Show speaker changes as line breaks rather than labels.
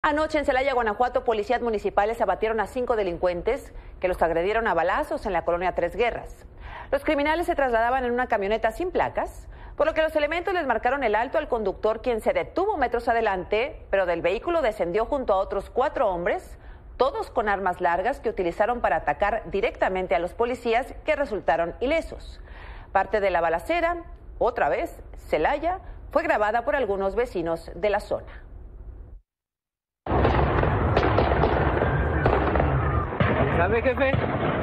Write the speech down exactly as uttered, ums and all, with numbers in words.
Anoche en Celaya, Guanajuato, policías municipales abatieron a cinco delincuentes que los agredieron a balazos en la colonia Tres Guerras. Los criminales se trasladaban en una camioneta sin placas, por lo que los elementos les marcaron el alto al conductor, quien se detuvo metros adelante, pero del vehículo descendió junto a otros cuatro hombres, todos con armas largas que utilizaron para atacar directamente a los policías, que resultaron ilesos. Parte de la balacera, otra vez, Celaya, fue grabada por algunos vecinos de la zona.
¿Sabe, jefe?